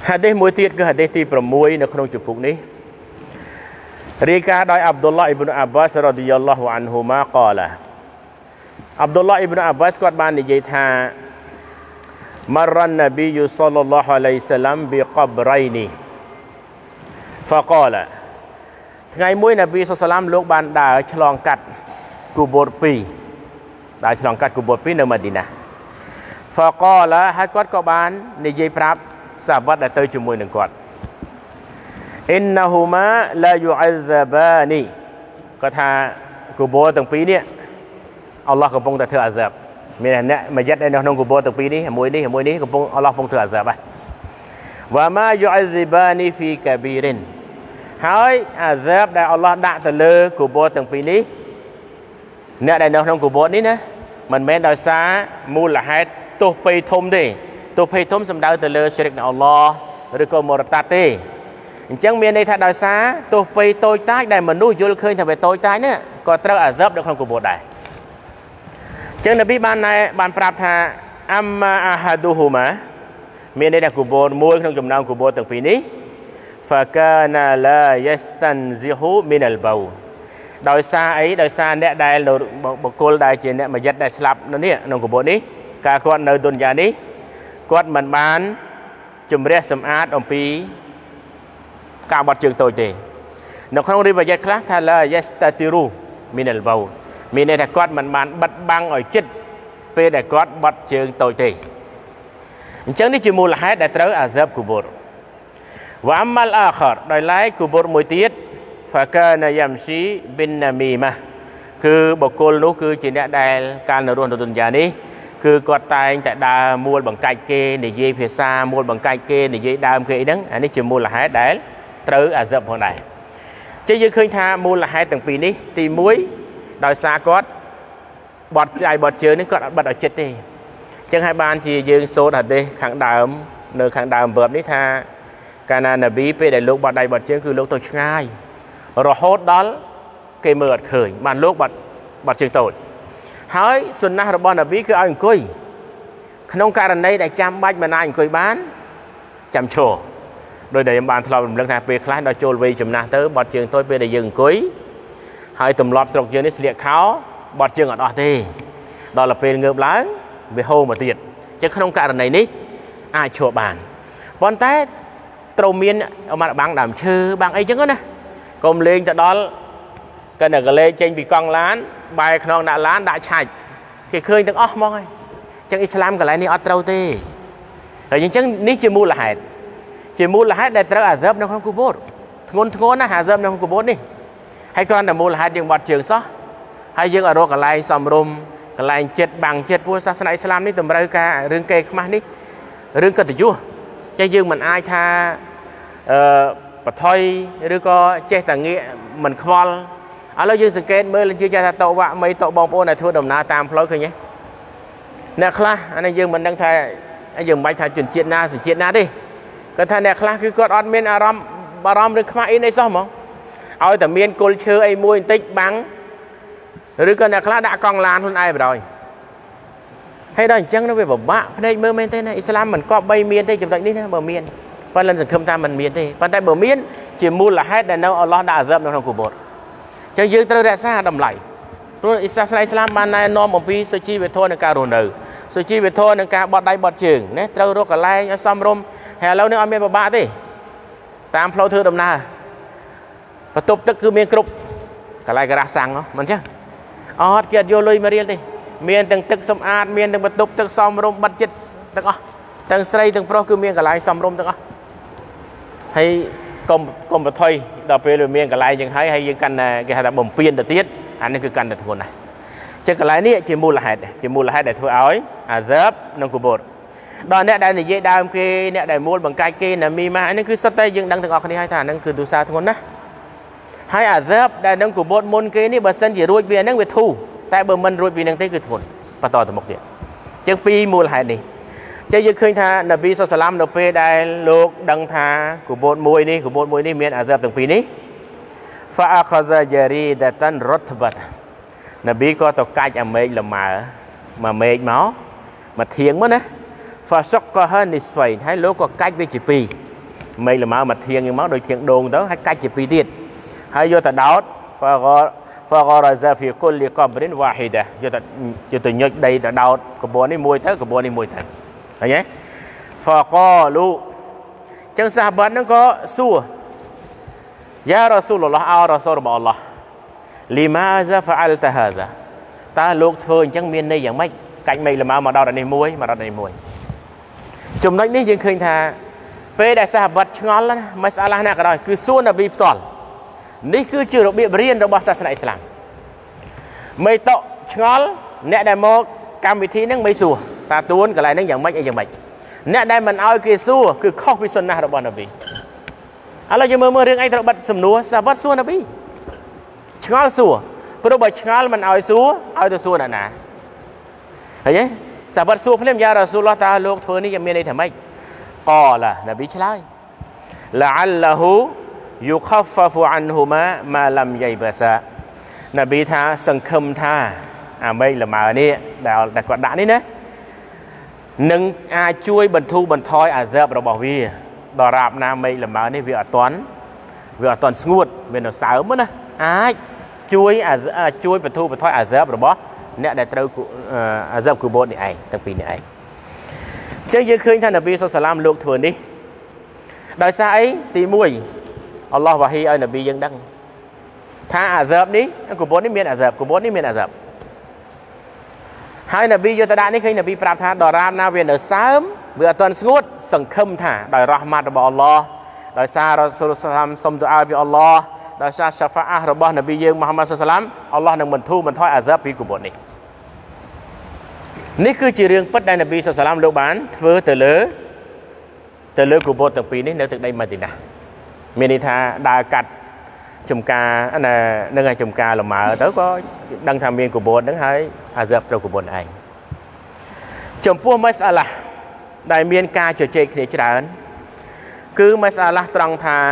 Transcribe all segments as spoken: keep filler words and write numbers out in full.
ហាឌីសមួយទៀតគឺហាឌីសទីប្រាំមួយនៅក្នុងជំពូកនេះរាយការណ៍ដោយអាប់ឌុលឡាអ៊ីប្នអាប់បាសរ៉ាឌីយ៉ាឡោះអានហ៊ូម៉ាកោឡាអាប់ឌុលឡាអ៊ីប្នអាប់បាសគាត់បាននិយាយថាមរ៉ានណាប៊ីយូសល្លឡោះអាឡៃសាឡាំប៊ីកបរៃនីហ្វាកោឡាថ្ងៃមួយណាប៊ីសល្លឡាំលោកបានដើរឆ្លងកាត់គូបូរពីរដើរឆ្លងកាត់គូបូរពីរនៅម៉ាឌីណាហ្វាកោឡាហើយគាត់ក៏បាននិយាយប្រាប់សាហាបដែលទៅជាមួយនឹងគាត់អ៊ីនណាហ៊ូម៉ាឡាយូអ៊ីហ្សាបានីគាត់ថាគូបូរទាំងពីរនេះអល់ឡោះកំពុងតែធ្វើអាហ្សាបមានអ្នកមួយយិតនៅក្នុងគូបូរទាំងពីរនេះមួយនេះមួយនេះកំពុងអល់ឡោះកំពុងធ្វើអាហ្សាបវ៉ាម៉ាយូអ៊ីហ្សាបានីហ្វីកាប៊ីរិនហើយអាហ្សាបដែលអល់ឡោះដាក់ទៅលើគូបូរទាំងពីរនេះអ្នកដែលនៅក្នុងគូបូរនេះណាមិនមែនដោយសារមូលហេតុទោសពេយធំទេទោសពេយធំសំដៅទៅលើជ្រិកនៃអល់ឡោះឬក៏មរតាត់ទេអញ្ចឹងមានន័យថាដោយសារទោសពេយតូចតាចដែលមនុស្សយល់ឃើញថាវាតូចតាចនេះក៏ត្រូវអាហ្សាបនៅក្នុងគូបូរដែរអញ្ចឹងនប៊ីបានបានប្រាប់ថាអាម៉ាអាហាឌូហ៊ូម៉ាមានន័យថាគូបូរមួយក្នុងចំណោមគូបូរទាំងពីរនេះហ្វាកាណាឡាយ៉ាស្តាន់ស៊ីហ៊ូមីនអលបៅដោយសារអីដោយសារអ្នកដែលបុគ្គលដែលជាអ្នកមយិតដែលស្លាប់នៅនេះក្នុងគូបូរនេះកាលគាត់នៅឌុនយ៉ានេះគាត់មិនបានជំរះសម្អាតអំពីការបត់ជើងតូចទេនៅក្នុងរីវ៉ាយ៉ាតខ្លះថាឡាយ៉ាស្តាទីរូមីនអលបៅមានន័យថាគាត់មិនបានបិទបាំងឲ្យចិត្តពេលដែលគាត់បត់ជើងតូចទេអញ្ចឹងនេះជាមូលហេតុដែលត្រូវអាហ្សាបគូបូរវ៉ាម៉ាល់អាខរដោយឡែកគូបូរមួយទៀតហ្វាកាណាយ៉ាំស៊ីប៊ីនណាមីម៉ាគឺបុគ្គលនោះគឺជាអ្នកដែលកាលនៅរស់នៅឌុនយ៉ានេះគឺគាត់តែងតែដើរមួលបង្កាច់គេនិយាយភាសាមួលបង្កាច់គេនិយាយដើមគេអីហ្នឹងអានេះជាមូលហេតុដែលត្រូវអាហ្សាបផងដែរចឹងយើងឃើញថាមូលហេតុទាំងពីរនេះទីមួយដោយសារគាត់បត់ដៃបត់ជើងនេះគាត់អត់បិទឲ្យចិត្តទេអញ្ចឹងហើយបានជាយើងសូត្រហាឌីសខាងដើមនៅខាងដើមverbនេះថាកាលណាណាប៊ីពេលដែលលោកបត់ដៃបត់ជើងគឺលោកទៅឆ្ងាយរហូតដល់គេមើលអត់ឃើញបានលោកបត់បត់ជើងតូចហើយសុនណះរបស់ណាប៊ីគឺឲ្យអង្គុយក្នុងករណីដែលចាំបាច់មិនអាចអង្គុយបានចាំឈរដោយដែលខ្ញុំបានធ្លាប់រំលឹកថាពេលខ្លះដល់ចូលវ័យចំណាស់ទៅបត់ជើងតូចពេលដែលយើងអង្គុយហើយទម្លាប់ស្រុកយើងនេះស្លៀកខោបត់ជើងអត់អស់ទេដល់ពេលងើបឡើងវាហូរមកទៀតចឹងក្នុងករណីនេះអាចឈរបានប៉ុន្តែត្រូវមានអមរបាំងដើមឈើបាំងអីចឹងណាកុំលេងទៅដល់កណ្ដកលេងចេញពីកង់ឡានបែរខ្នងដាក់ឡានដាក់ឆាច់គេឃើញទាំងអស់ហ្មងហើយចឹងអ៊ីស្លាមកន្លែងនេះអត់ត្រូវទេហើយអញ្ចឹងនេះជាមូលហេតុជាមូលហេតុដែលត្រូវអាហ្សាបនៅក្នុងគូបូរធ្ងន់ធ្ងរណាស់អាហ្សាបនៅក្នុងគូបូរនេះហើយគ្រាន់តែមូលហេតុយើងបត់ជើងសោះហើយយើងអត់រកកន្លែងសំរុំកន្លែងចិត្តបាំងចិត្តព្រោះសាសនាអ៊ីស្លាមនេះតម្រូវការរឿងកេរខ្មាស់នេះរឿងកិត្តិយសចឹងយើងមិនអាចថាអឺបថុយឬក៏ចេះតែងាកមិនខ្វល់ឥឡូវយើងសង្កេតមើលយើងចេះថាតវ៉ាមីតបងប្អូនដែលធ្វើដំណើរតាមផ្លូវឃើញទេអ្នកខ្លះអានេះយើងមិនដឹងថាយើងមិនបាច់ថាជនជាតិណាសញ្ជាតិណាទេគាត់ថាអ្នកខ្លះគឺគាត់អត់មានអារម្មណ៍បារម្ភឬខ្មាស់អីនេះសោះហ្មងឲ្យតែមានគល់ឈើអីមួយបន្តិចបាំងឬក៏អ្នកខ្លះដាក់កង់ឡានខ្លួនឯងបណ្ដោយហើយដល់អញ្ចឹងវាពិបាកភ្នែកមើលមែនទេណាអ៊ីស្លាមមិនគប្បីមានទេចំណុចនេះណាបើមានប៉ុន្តែសង្ឃឹមថាមិនមានទេប៉ុន្តែបើមានជាមូលហេតុដែលនៅអល់ឡោះដាក់អាហ្សាបនៅក្នុងគូបូរអញ្ចឹងយើងត្រូវរក្សាតម្លៃព្រោះអ៊ីសាសនាអ៊ីស្លាមបានណែនាំអំពីសុជីវធម៌នៃការរស់នៅសុជីវធម៌នៃការបត់ដៃបត់ជើងណាត្រូវរកកន្លែងឲ្យសមរម្យហើយឥឡូវនេះអត់មានពិបាកទេតាមផ្លូវធ្វើដំណើរបន្ទប់ទឹកគឺមានគ្រប់កន្លែងការ៉ាសាំងមិនចឹងអត់គេអត់យកលុយមករៀលទេមានទាំងទឹកសម្អាតមានទាំងបន្ទប់ទឹកសមរម្យបិទចិត្តទាំងអស់ទាំងស្រីទាំងប្រុសគឺមានកន្លែងសមរម្យទាំងអស់ហើយកុំកុំបថុយដល់ពេលវាមានកន្លែងចឹងហើយហើយយើងកាន់តែគេហៅថាបំពេញទៅទៀតអានេះគឺកាន់តែធ្ងន់ណាស់ចឹងកន្លែងនេះជាមូលហេតុជាមូលហេតុដែលធ្វើឲ្យអាហ្សាបនិងគូបូរដល់អ្នកដែលនិយាយដើមគេអ្នកដែលមូលបង្កាច់គេណាមីម៉ានេះគឺសិតតែយើងដឹងទាំងអស់គ្នាហើយថាហ្នឹងគឺទុសាធ្ងន់ណាស់ហើយអាហ្សាបដែលនឹងគូបូរមុនគេនេះបើសិនជារួចពីហ្នឹងវាធូរតែបើមិនរួចពីហ្នឹងទេគឺធ្ងន់បន្តទៅមុខទៀតចឹងពីមូលហេតុនេះចឹងយើងឃើញថានប៊ីសុសឡាមនៅពេលដែលលោកដឹងថាគូបូរមួយនេះគូបូរមួយនេះមានអាហ្សាបទាំងពីរនេះ فأخذ جريدة رطبة នប៊ីក៏ទៅកាច់អាមេឃលម៉ើមកមេឃមកមកធៀងមកណា فشقها نصفين ហើយលោកក៏កាច់វាជាពីរ mấy là máu mặt thiêng nhưng máu đôi thiêng đồn đó hay cách chỉ pi tiết hay vô ta đáo và có và có ra ra phía cô liệt còn đến vài hết à vô ta vô ta nhớ đây ta đáo cái bồn này mùi thế cái bồn này mùi thật thấy nhé và có lu chẳng sao bạn nó có xua ya Rasulullah ao Rasulullah Allah limaza fa'alta hadha ta lúc thôi chẳng miên đây dạng mấy cạnh mày là máu mà đau là này muối mà đau là này muối chùm nói ní dương khinh thà về đại sa vật ngon lắm mấy sa la nè cái đó cứ xuân là bị toàn ní cứ chưa được bị riêng đâu bao sa sanh Islam mấy tọ ngon nè đại mô cam vị thi nâng mấy xùa ta tuôn cái lại nâng dạng mấy dạng mấy nè đại mình ao kia xùa cứ khóc với xuân na đâu bao nào bị Allah giờ mơ mơ riêng anh đâu bật sầm núa sa vật xuân là bị ngon xùa pro bạch ngon mình ao xùa ao từ xùa là nè thấy nhé sa vật xùa phim ya Rasulullah ta lúc thôi ní giờ miền đây thầm mấy قال نبي شلاي لعله يخفف عنهما ما لم ييبسا نبي تھاสังคมท่าอ่าไม่ละมาเนี่ยดาวแต่กอดด่านี่นะหนึ่งอาช่วยบรรทุบรรทอยอาเจ็บเราบอกวิดอราบน้ำไม่ละมาเนี่ยวิอัตอนวิอัตอนสงวดเป็นเราสาวมั้งนะอาช่วยอาช่วยบรรทุบรรทอยอาเจ็บเราบอกเนี่ยได้เติมอาเจ็บกูโบนี่ไอ้ตั้งปีนี่ไอ้เจ้าเยอะขึ้นท่านนบีสุลต่านลูกถั่วนี้โดยสายตีมวยอัลลอฮฺวะฮีอัลนบียังดังถ้าอาเจ็บนี้กูโบนี่เมียนอาเจ็บกูโบนี่เมียนอาเจ็บให้นบียุตดานี่คือนบีปราบท่าดอรามนาเวียนเดอร์ซามเวลาตอนสงบสังคมท่าโดยรหมัดរបស់อัลลอฮฺโดยสารรอซูลุสลามสมดุอาบิอัลลอฮฺโดยสารชาฟะอะห์របស់นบีយើងมุฮัมมัดสุลตัลลัมอัลลอฮฺនឹងបន្ធូរបន្ថយអាហ្សាបពីกูโบនេះនេះគឺជារឿងពិតដែលនប៊ីសុសឡាមលោកបានធ្វើទៅលើទៅលើกูโบទាំងពីរនេះនៅទឹកដីម៉ាឌីណាមានន័យថាដើរកាត់ចំការណានឹងឲ្យចំការលម៉ើទៅក៏ដឹងថាមានกูโบហ្នឹងហើយអាហ្សាបត្រូវกูโบឯងចំពោះម៉ាសាឡាដែលមានការជជែកគ្នាច្រើនគឺម៉ាសាឡាត្រង់ថា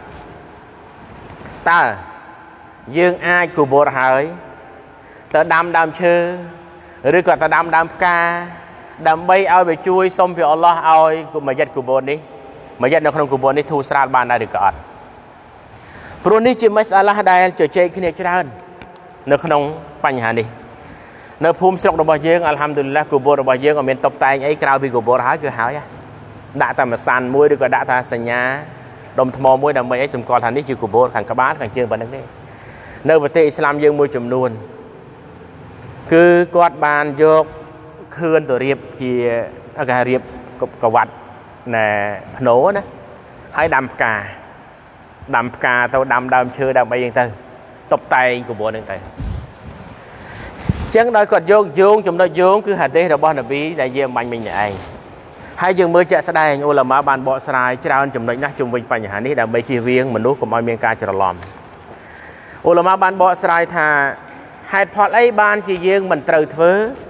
តើយើងអាចกูโบហើយទៅដាំដើមឈើឬក៏ទៅដាំដើមផ្កាដើម្បីឲ្យវាជួយសុំពីអល់ឡោះឲ្យមួយយ៉ាត់គូបូននេះមួយយ៉ាត់នៅក្នុងគូបូននេះធូរស្រាលបានដែរឬក៏អត់ព្រោះនេះជាម៉ាសាឡាដែលជជែកគ្នាច្រើននៅក្នុងបញ្ហានេះនៅភូមិស្រុករបស់យើងអល់ហាំឌុលឡាគូបូនរបស់យើងអត់មានតុបតែងអីក្រៅពីគូបូនហើយគឺហើយដាក់តែមួយសានមួយឬក៏ដាក់ថាសញ្ញាដុំថ្មមួយដើម្បីឲ្យសម្គាល់ថានេះជាគូបូនខាងក្បាលខាងជើងប៉ុណ្្នឹងទេនៅប្រទេសអ៊ីស្លាមយើងមួយចំនួនគឺគាត់បានយកខឿនទៅរៀបជាគេរៀបកវ៉ាត់ណែភ្នោណាហើយដាំផ្កាដាំផ្កាទៅដាំដើមឈើដើម្បីយ៉ាងទៅតុបតែងក្បួនហ្នឹងទៅអញ្ចឹងដោយគាត់យកយោងចំណុចយោងគឺហាឌីសរបស់នប៊ីដែលយើងបាញ់មិញនេះឯងហើយយើងមើលជាក់ស្ដែងអ៊ូឡាម៉ាបានបកស្រាយច្រើនចំណុចណាស់ជុំវិញបញ្ហានេះដើម្បីជៀសវាងមនុស្សកុំឲ្យមានការច្រឡំអ៊ូឡាម៉ាបានបកស្រាយថាហេតុផលអីបានជាយើងមិនត្រូវធ្វើ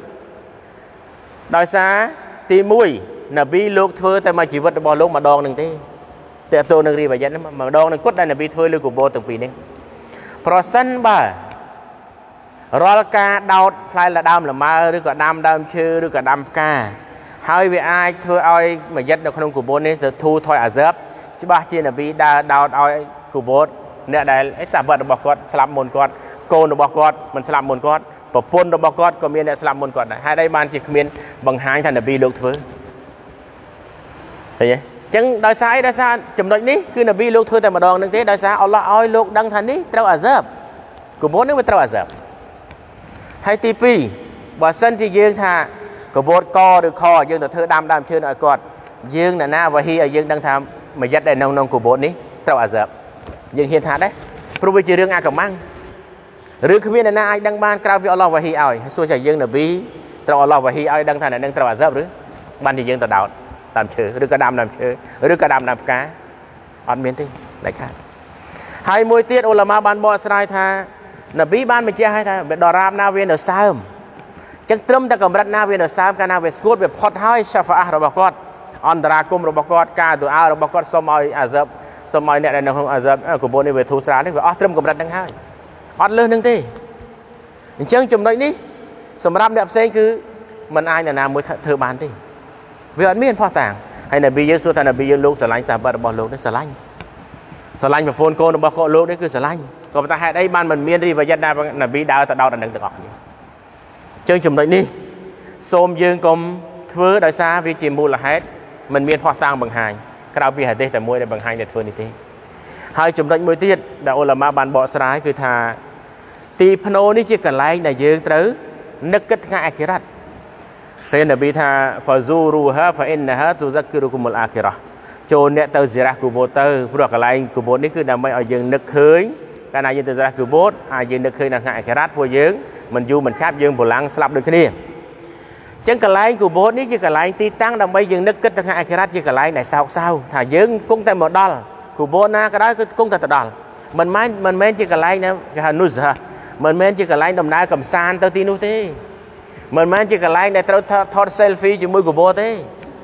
ដោយសារទីមួយនប៊ីលោកធ្វើតែមួយជីវិតរបស់លោកម្ដងនឹងទេតែទៅនឹងរីវ៉ាយ៉ាត់ម្ដងនឹងគាត់ដែលនប៊ីធ្វើលើកូបូទាំងពីរនេះប្រសិនបើរាល់ការដោតផ្លែដើមលម៉ើឬក៏ដាំដើមឈើឬក៏ដាំផ្កាហើយវាអាចធ្វើឲ្យមួយយ៉ាត់នៅក្នុងកូបូនេះទៅធូរថយអាហ្សាបច្បាស់ជានប៊ីដើរដោតឲ្យកូបូអ្នកដែលអីសាបាត់របស់គាត់ស្លាប់មុនគាត់កូនរបស់គាត់មិនស្លាប់មុនគាត់ប្រពន្ធរបស់គាត់ក៏មានអ្នកស្លាប់មុនគាត់ដែរហើយđâyបានជាគ្មានបង្ហាញថានប៊ីលោកធ្វើឃើញទេអញ្ចឹងដោយសារអីដោយសារចំណុចនេះគឺនប៊ីលោកធ្វើតែម្ដងនឹងទេដោយសារអល់ឡោះឲ្យលោកដឹងថានេះត្រូវអាហ្សាបកូបូននេះវាត្រូវអាហ្សាបហើយទីពីរបើសិនជាយើងថាកបូតកឬខយើងទៅធ្វើដាំដើមឈើឲ្យគាត់យើងអ្នកណាវ៉ាហ៊ីឲ្យយើងដឹងថាមួយយ៉ាត់ដែលនៅក្នុងកបូតនេះត្រូវអាហ្សាបយើងហ៊ានថាដែរព្រោះវាជារឿងអាកំម៉ាំងឬគ្មានអ្នកណាអាចដឹងបានក្រៅពីអល់ឡោះវ៉ាហ៊ីឲ្យសួរថាយើងនប៊ីត្រូវអល់ឡោះវ៉ាហ៊ីឲ្យដឹងថាអ្នកនឹងត្រូវអាហ្សាបឬបានជាយើងទៅដោតដើមឈើឬក៏ដាំដើមឈើឬក៏ដាំដើមផ្កាអត់មានទេដាច់ខាតហើយមួយទៀតអ៊ូឡាម៉ាបានបកស្រាយថានប៊ីបានបញ្ជាក់ឲ្យថាដរាបណាវានៅសើមអញ្ចឹងត្រឹមតែកម្រិតណាវានៅសើមកាលណាវាស្ងួតវាផុតហើយសាហ្វាអះរបស់គាត់អន្តរាគមរបស់គាត់ការទូអារបស់គាត់សុំឲ្យអាហ្សាបសុំឲ្យអ្នកដែលនៅក្នុងអាហ្សាបកូបូននេះវាធូរស្រាលនេះវាអស់ត្រឹមកម្រិតហ្នឹងហើយអត់លើសនឹងទេអញ្ចឹងចំណុចនេះសម្រាប់អ្នកផ្សេងគឺមិនអាចណាមួយធ្វើបានទេវាអត់មានផុសតាង hay là bây giờ số thành là bây giờ lúc sờ lạnh sờ bờ bỏ lúc đấy sờ lạnh sờ lạnh mà phun cô nó bỏ cô lúc đấy cứ sờ lạnh còn ta hay đây ban mình miên đi và dân đa là bị đau ta đau là đừng tự ngọc chương trình này đi xôm dương công thưa đại xa vì chỉ mua là hết mình miên hoa tăng bằng hai cái đầu bị hại tê tại môi để bằng hai để thưa như thế hai chùm đánh môi tiết đã ô là ma bàn bọ sái cứ thà thì phano ní chỉ cần lại là dương tới nấc kết ngại kia rát thế là bị thà phải du ru ha phải in là hết tu giấc cứ được một akira cho nẹt tơ zira của bố tơ của cái lại của bố ní cứ đam mê ở dương nấc khơi cái này dương tơ zira của bố ai dương nấc khơi là ngại kia rát vô dương mình du mình kháp dương bồ lăng slap được cái này chẳng cái lại của bố ní chỉ cái lại ti tăng đam mê dương nấc kết ngại kia rát chỉ cái lại này sao sao thà dương cũng tại một đòn của bố na cái đó cũng tại đòn mình mấy mình mấy chỉ cái lại nè cái nút ha mình mấy chỉ cái lại đầm nai cầm san tơ tin nút thế mình mấy chỉ cái lại này tao thọt selfie chỉ môi của bố thế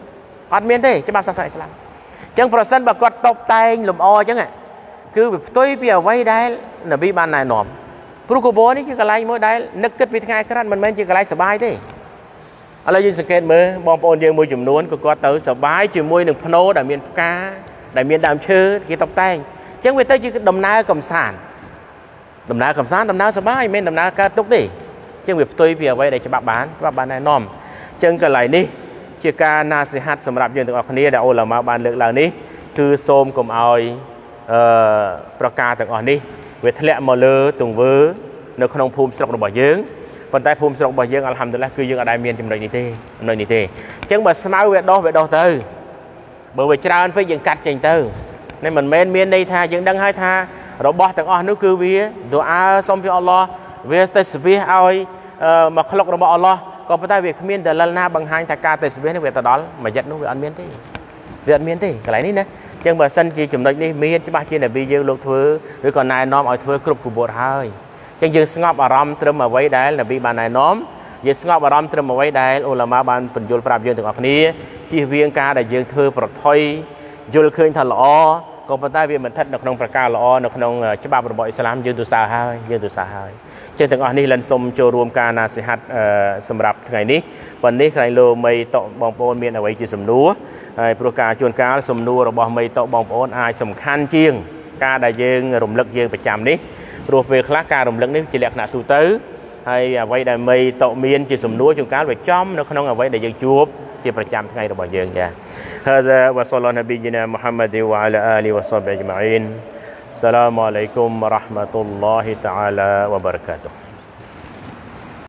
ăn miên thế chứ bao sao sai làm chẳng phần sân bà quạt tóc tay lùm o chẳng ạ cứ tôi bây giờ quay đây là bị ban này nỏm pro của bố ní chỉ cái lại mỗi đây nấc kết bị ngay cái mình mấy chỉ cái lại sờ bài thếอะไรยืนสังเกตมือบอลปอนยังมวยจุ่มนวลก็ก็เต๋อสบายจุ่มมวยหนึ่งพโนได้เมียนกาได้เมียนดามชื่อกี่ตบแต่งจังเวทีจะดำน้ากำสานดำน้ากำสานดำน้าสบายเมียนดำน้าการตุกดิจังเวทีตัวเปียไว้ได้จะบักบานบักบานนายน้อมจังกันไหลนี่เชื่อการนาสิฮัตสำหรับยืนถึงออกคนนี้ได้โอละมาบานเลือกเหล่านี้คือโซมกลมเอาประกาศถึงออกนี้เวทเละมาเลยตุงเวอร์ในขนมภูมิสระบ่อยืงคนใต้ภูมิสระบ่อยืงอัลฮัมดุลิลละคือยืงอะไรเมียนจำเลยนี่เต้จำเลยนี่เต้จังแบบสมาร์ทเวทดอเวทดอเตอร์เบอร์เวทจานไปยังกัดจังเตอร์ในมันเมนเมียนในท่ายังดังให้ท่าเราบอกถึงอ๋อนึกคือวิตัวอาสมพิอัลลอฮ์เวสเตสบีเอามาขลักเราบอกอัลลอฮ์ก็ไปได้เวทเมียนแต่ละหน้าบางให้ท่ากาเตสบีในเวทตะดอลมายัดนู้เวทอันเมียนเต้เวทอันเมียนเต้อะไรนี่นะจังแบบสันจีจุดนี้เมียนจะบ้าจีนบียืงลูกเถื่อหรือก่อนนายน้อมเอาเถื่อกรุบกุบดให้จังยืงสงบอารมณ์เติมมาไว้ได้นบีบานนายน้อมยืงสงบอารมณ์เติมมาไว้ได้อุลามะบานปัญญุลปราบยืงถึงออกนี้ที่เวียงกาได้ยืงเถื่อปลอดภัยยุลเคยทะเลาะก็ปนได้เวียนมันทัดนักนองประกาศละอนักนองฉบับระบอบอิสลามยืนตัวสาหายยืนตัวสาหายเช่นถึงอันนี้ลันสมโจรวมการนาสิฮัตสำหรับไงนี้วันนี้ใครโลไม่ตกบองปอนเมียนเอาไว้จีสมนัวโปรการชวนการสมนัวระบอบไม่ตกบองปอนอายสำคัญเชียงการได้ยืงรวมลึกยืงประจำนี้รวมเวคลาการรวมลึกนี้จะเรียกหน้าตูเตอร์ให้เอาไว้ได้ไม่ตกเมียนจีสมนัวชวนการไว้จ้อมนักนองเอาไว้ได้ยืงจูบที่ประจำทั้งไงระบอบยืงจ้ะهذا وصلى نبينا محمد وعلى آله وصحبه أجمعين السلام عليكم ورحمة الله تعالى وبركاته